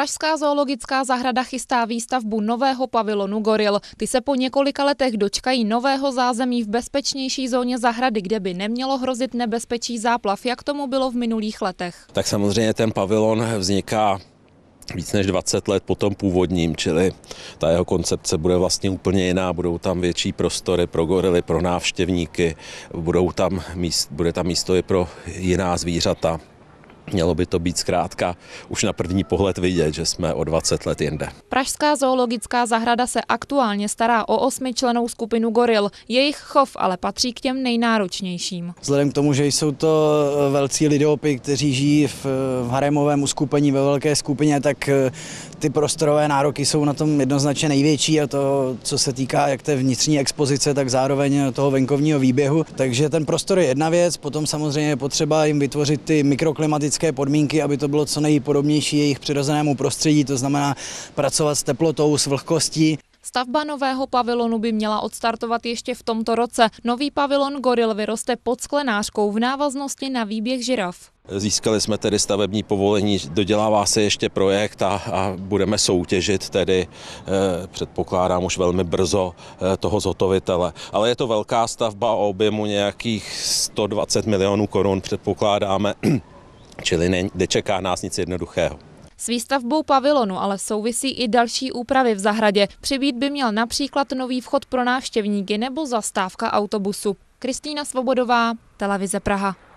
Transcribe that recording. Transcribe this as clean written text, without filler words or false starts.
Pražská zoologická zahrada chystá výstavbu nového pavilonu goril. Ty se po několika letech dočkají nového zázemí v bezpečnější zóně zahrady, kde by nemělo hrozit nebezpečí záplav, jak tomu bylo v minulých letech. Tak samozřejmě ten pavilon vzniká víc než 20 let po tom původním, čili ta jeho koncepce bude vlastně úplně jiná. Budou tam větší prostory pro gorily, pro návštěvníky, bude tam místo i pro jiná zvířata. Mělo by to být zkrátka už na první pohled vidět, že jsme o 20 let jinde. Pražská zoologická zahrada se aktuálně stará o 8člennou skupinu goril. Jejich chov ale patří k těm nejnáročnějším. Vzhledem k tomu, že jsou to velcí lidopy, kteří žijí v harémovém uskupení ve velké skupině, tak ty prostorové nároky jsou na tom jednoznačně největší, a to, co se týká jak té vnitřní expozice, tak zároveň toho venkovního výběhu. Takže ten prostor je jedna věc, potom samozřejmě je potřeba jim vytvořit ty mikroklimatické podmínky, aby to bylo co nejpodobnější jejich přirozenému prostředí, to znamená pracovat s teplotou, s vlhkostí. Stavba nového pavilonu by měla odstartovat ještě v tomto roce. Nový pavilon goril vyroste pod sklenářkou v návaznosti na výběh žiraf. Získali jsme tedy stavební povolení, dodělává se ještě projekt a budeme soutěžit tedy, předpokládám už velmi brzo, toho zhotovitele. Ale je to velká stavba o objemu nějakých 120 milionů korun, předpokládáme, čili nečeká nás nic jednoduchého. S výstavbou pavilonu ale souvisí i další úpravy v zahradě. Přibýt by měl například nový vchod pro návštěvníky nebo zastávka autobusu. Kristýna Svobodová, Televize Praha.